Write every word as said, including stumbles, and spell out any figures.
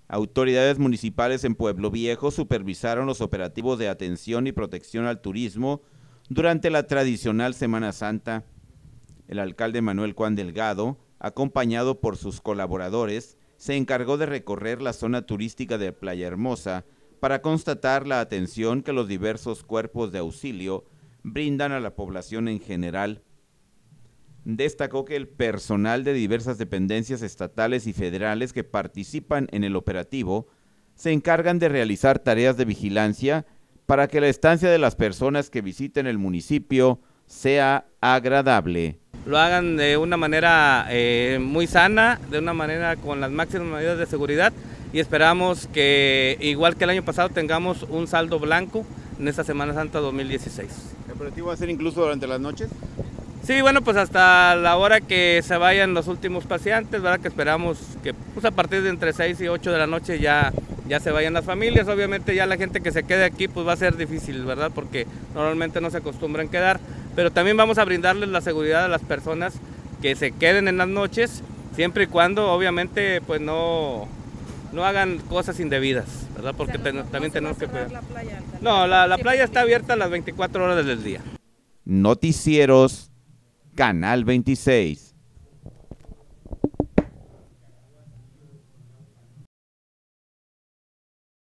Autoridades municipales en Pueblo Viejo supervisaron los operativos de atención y protección al turismo durante la tradicional Semana Santa. El alcalde Manuel Cuán Delgado, acompañado por sus colaboradores, se encargó de recorrer la zona turística de Playa Hermosa para constatar la atención que los diversos cuerpos de auxilio brindan a la población en general. Destacó que el personal de diversas dependencias estatales y federales que participan en el operativo se encargan de realizar tareas de vigilancia para que la estancia de las personas que visiten el municipio sea agradable. Lo hagan de una manera eh, muy sana, de una manera con las máximas medidas de seguridad, y esperamos que, igual que el año pasado, tengamos un saldo blanco en esta Semana Santa dos mil dieciséis. ¿El operativo va a ser incluso durante las noches? Sí, bueno, pues hasta la hora que se vayan los últimos paseantes, ¿verdad? Que esperamos que pues a partir de entre seis y ocho de la noche ya, ya se vayan las familias. Obviamente ya la gente que se quede aquí pues va a ser difícil, ¿verdad? Porque normalmente no se acostumbran quedar, pero también vamos a brindarles la seguridad a las personas que se queden en las noches, siempre y cuando obviamente pues no, no hagan cosas indebidas, ¿verdad? Porque o sea, no, ten, también no tenemos que cuidar. La playa, no, la, la playa está abierta las veinticuatro horas del día. Noticieros Canal veintiséis.